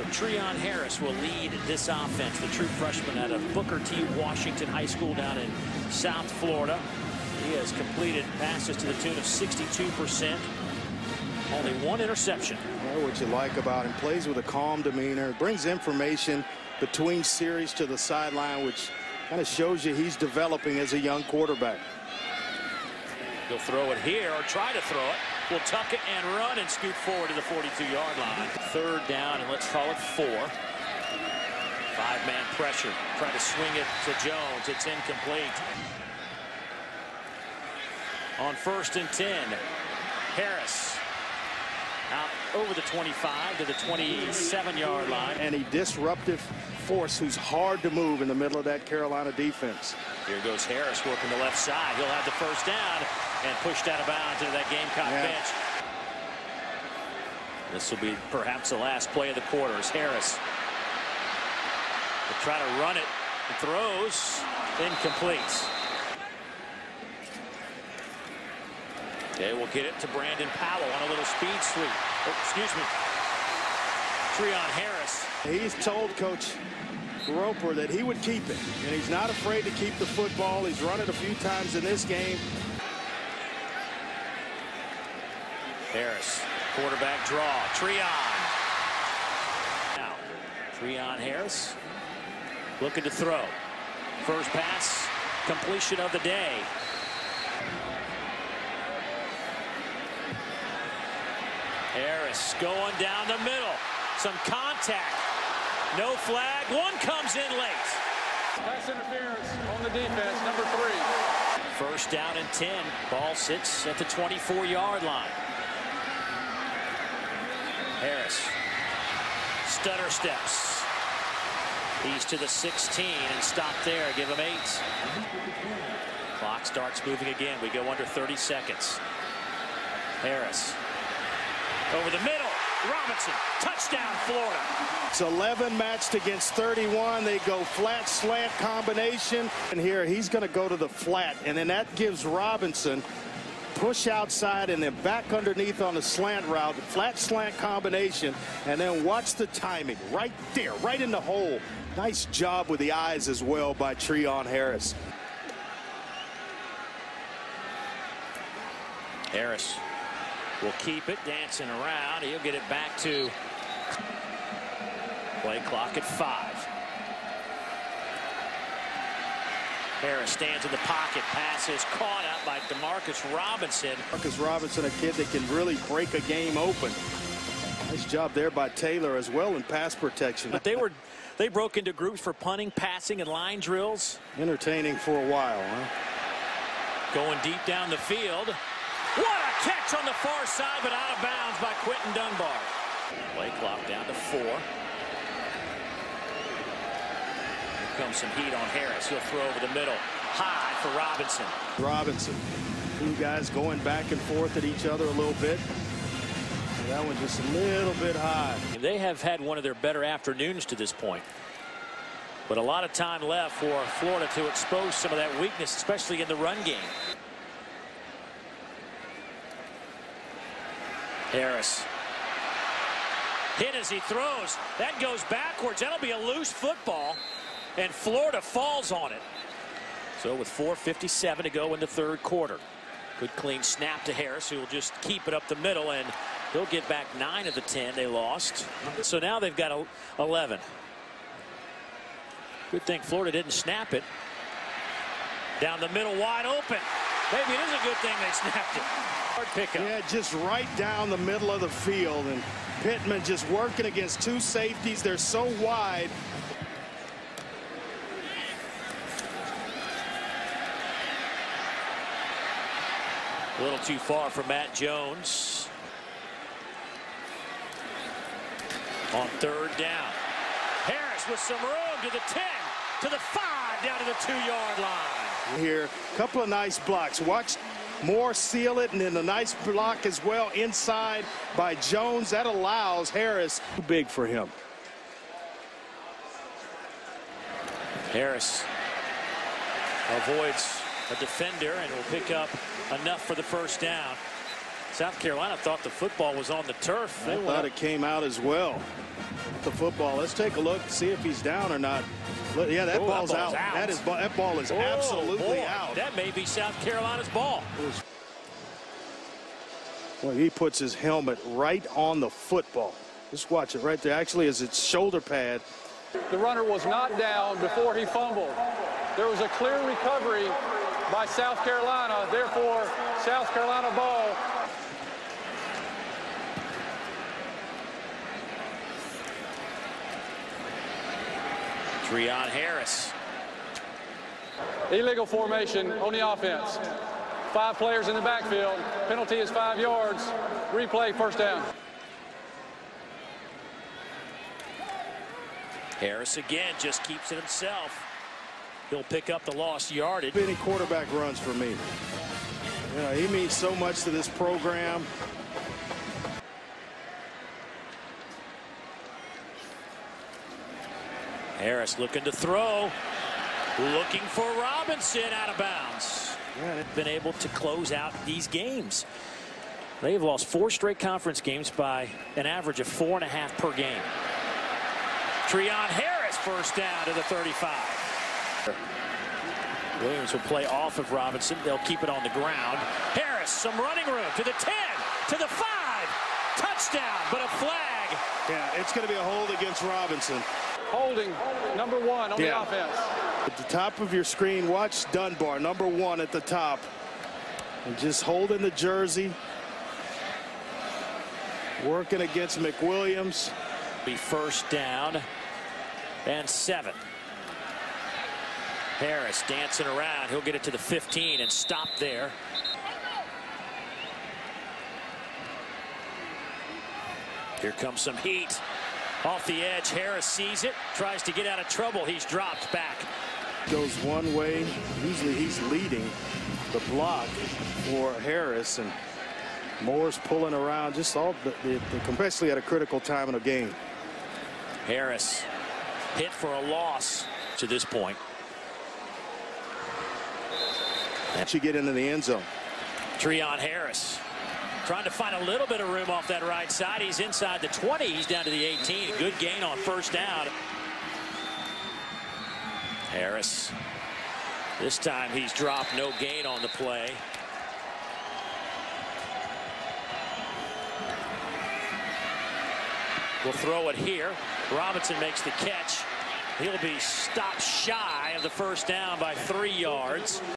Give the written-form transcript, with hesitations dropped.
So Treon Harris will lead this offense, the true freshman out of Booker T. Washington High School down in South Florida. He has completed passes to the tune of 62%. Only one interception. Well, what you like about him, plays with a calm demeanor, brings information between series to the sideline, which kind of shows you he's developing as a young quarterback. He'll throw it here, or try to throw it. Will tuck it and run and scoot forward to the 42-yard line. Third down, and let's call it 4. Five-man pressure. Try to swing it to Jones. It's incomplete. On 1st and 10, Harris out over the 25 to the 27-yard line. And a disruptive force who's hard to move in the middle of that Carolina defense. Here goes Harris working the left side. He'll have the first down and pushed out of bounds into that Gamecock bench. This will be perhaps the last play of the quarter as Harris will try to run it. He throws. Incomplete. Okay, we'll get it to Brandon Powell on a little speed sweep. Oh, excuse me. Treon Harris. He's told Coach Roper that he would keep it, and he's not afraid to keep the football. He's run it a few times in this game. Harris, quarterback draw. Treon. Now, Treon Harris looking to throw. First pass, completion of the day. Harris going down the middle. Some contact. No flag. One comes in late. Pass interference on the defense, number 3. First down and 10. Ball sits at the 24-yard line. Harris. Stutter steps. He's to the 16 and stop there. Give him 8. Clock starts moving again. We go under 30 seconds. Harris. Over the middle. Robinson. Touchdown, Florida. It's 11 matched against 31. They go flat slant combination. And here he's going to go to the flat. And then that gives Robinson push outside and then back underneath on the slant route. Flat slant combination. And then watch the timing. Right there. Right in the hole. Nice job with the eyes as well by Treon Harris. Harris will keep it, dancing around. He'll get it back to play clock at 5. Harris stands in the pocket. Pass is caught up by Demarcus Robinson. Demarcus Robinson, a kid that can really break a game open. Nice job there by Taylor as well in pass protection. But they broke into groups for punting, passing, and line drills. Entertaining for a while, huh? Going deep down the field. What a catch on the far side, but out of bounds by Quentin Dunbar. Play clock down to 4. Here comes some heat on Harris. He'll throw over the middle. High for Robinson. Robinson. 2 guys going back and forth at each other a little bit. That one just a little bit high. They have had one of their better afternoons to this point. But a lot of time left for Florida to expose some of that weakness, especially in the run game. Harris. Hit as he throws. That goes backwards. That'll be a loose football. And Florida falls on it. So with 4:57 to go in the third quarter. Good clean snap to Harris, who will just keep it up the middle, and he'll get back 9 of the 10 they lost. So now they've got 11. Good thing Florida didn't snap it. Down the middle, wide open. Maybe it is a good thing they snapped it. Hard pickup. Yeah, just right down the middle of the field, and Pittman just working against 2 safeties. They're so wide. A little too far for Matt Jones. On 3rd down. Harris with some room to the 10, to the 5, down to the 2-yard line. Here, a couple of nice blocks. Watch Moore seal it, and then a nice block as well inside by Jones. That allows Harris. Too big for him. Harris avoids a defender and will pick up enough for the first down. South Carolina thought the football was on the turf. I thought it came out as well. The football. Let's take a look, see if he's down or not. Yeah, that ball's out. That ball is absolutely out. That may be South Carolina's ball. Well, he puts his helmet right on the football. Just watch it right there. Actually, as its shoulder pad. The runner was not down before he fumbled. There was a clear recovery by South Carolina. Therefore, South Carolina ball. Treon Harris. Illegal formation on the offense. 5 players in the backfield. Penalty is 5 yards. Replay, first down. Harris again just keeps it himself. He'll pick up the lost yardage. Any quarterback runs for me. Yeah, he means so much to this program. Harris looking to throw. Looking for Robinson out of bounds. Yeah, they've been able to close out these games. They've lost 4 straight conference games by an average of 4.5 per game. Treon Harris first down to the 35. Williams will play off of Robinson. They'll keep it on the ground. Harris, some running room to the 10, to the 5. Touchdown, but a flag. Yeah, it's going to be a hold against Robinson. Holding, number 1 on the offense. At the top of your screen, watch Dunbar, number 1 at the top. And just holding the jersey. Working against McWilliams. Be first down and 7. Harris dancing around. He'll get it to the 15 and stop there. Here comes some heat. Off the edge, Harris sees it, tries to get out of trouble. He's dropped back. Goes one way. Usually he's leading the block for Harris, and Moore's pulling around just all especially at a critical time in a game. Harris hit for a loss to this point. And you get into the end zone. Treon Harris trying to find a little bit of room off that right side. He's inside the 20. He's down to the 18. A good gain on first down. Harris. This time he's dropped, no gain on the play. We'll throw it here. Robinson makes the catch. He'll be stopped shy of the first down by 3 yards.